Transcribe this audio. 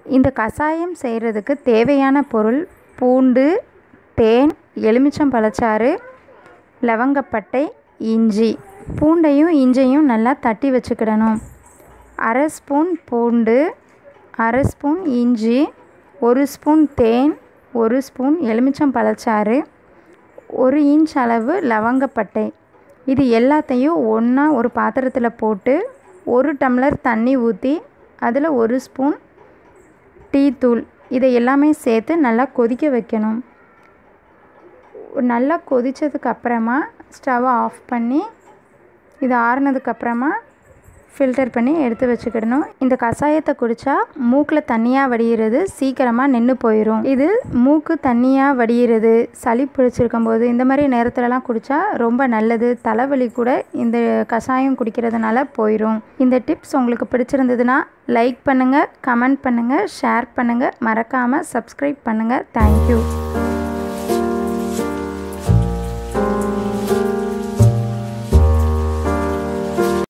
இந்த கஷாயம் செய்கிறதுக்கு தேவையான பொருள் பூண்டு, தேன், எலுமிச்சம் பழச்சாறு, லவங்கப்பட்டை, இஞ்சி. பூண்டையும் இஞ்சியும் நல்லா தட்டி வச்சுக்கிடணும். 1/2 ஸ்பூன் பூண்டு, 1/2 ஸ்பூன் இஞ்சி, 1 ஸ்பூன் தேன், 1 ஸ்பூன் எலுமிச்சம் பழச்சாறு, 1 இன்ச் அளவு லவங்கப்பட்டை. இது எல்லாத்தையும் ஒன்றா ஒரு பாத்திரத்தில் போட்டு 1 டம்ளர் தண்ணி ஊற்றி அதில் 1 ஸ்பூன் டீ தூள் இதை எல்லாமே சேர்த்து நல்லா கொதிக்க வைக்கணும். நல்லா கொதித்ததுக்கப்புறமா ஸ்டவ்வை ஆஃப் பண்ணி இது ஆறுனதுக்கப்புறமா ஃபில்டர் பண்ணி எடுத்து வச்சுக்கிடணும். இந்த கஷாயத்தை குடித்தா மூக்கில் தண்ணியாக வடிகிறது சீக்கிரமாக நின்று போயிடும். இது மூக்கு தண்ணியாக வடிகிறது, சளி பிடிச்சிருக்கும் போது இந்த மாதிரி நேரத்துலலாம் குடித்தா ரொம்ப நல்லது. தலைவலி கூட இந்த கஷாயம் குடிக்கிறதுனால போயிடும். இந்த டிப்ஸ் உங்களுக்கு பிடிச்சிருந்ததுன்னா லைக் பண்ணுங்கள், கமெண்ட் பண்ணுங்கள், ஷேர் பண்ணுங்கள், மறக்காமல் சப்ஸ்கிரைப் பண்ணுங்கள். தேங்க்யூ.